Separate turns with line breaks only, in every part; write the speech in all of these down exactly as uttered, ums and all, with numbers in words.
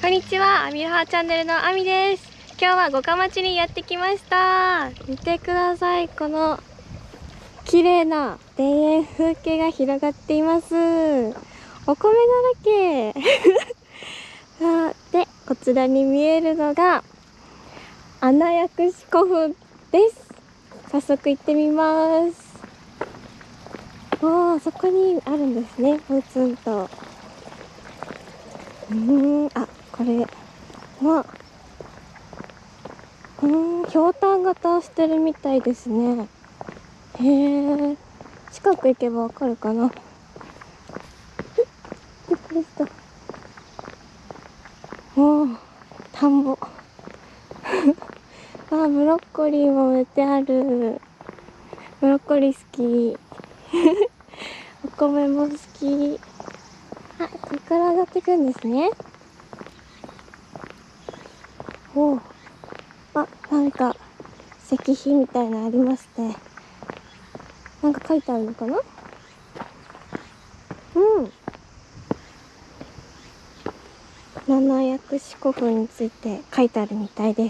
こんにちは、あみろはチャンネルのあみです。今日は五日町にやってきました。見てください、この綺麗な田園風景が広がっています。お米だらけさて、こちらに見えるのが穴薬師古墳です。早速行ってみます。おー、そこにあるんですね、ポツンと。うーん、あ、これはうーん、ひょうたん型してるみたいですね。へえ、近く行けばわかるかな。びっくりした。おー、田んぼ。あ、ブロッコリーも植えてある。ブロッコリー好き。お米も好き。あ、ここから上がっていくんですね。おー、あ、なんか石碑みたいなのありますね。なんか書いてあるのかな。うん。七薬師古墳について書いてあるみたいです。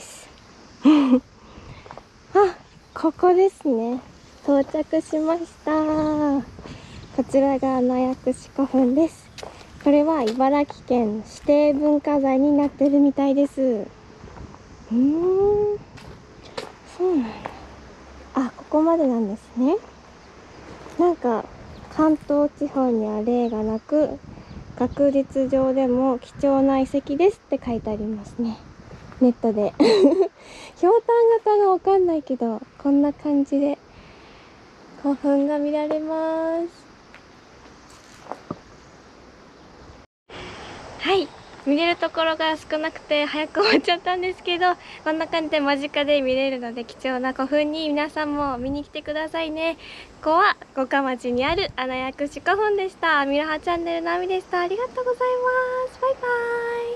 あ、ここですね。到着しました。こちらが七薬師古墳です。これは茨城県指定文化財になってるみたいです。うーん、そうなんだ。あ、ここまでなんですね。なんか関東地方には例がなく、学術上でも貴重な遺跡ですって書いてありますね、ネットで。ひょうたん型がわかんないけど、こんな感じで古墳が見られます。はい、見れるところが少なくて早く終わっちゃったんですけど、こんな感じで間近で見れるので貴重な古墳に皆さんも見に来てくださいね。ここは五日町にある穴薬師古墳でした。あみろはチャンネルのあみでした。ありがとうございます。バイバーイ。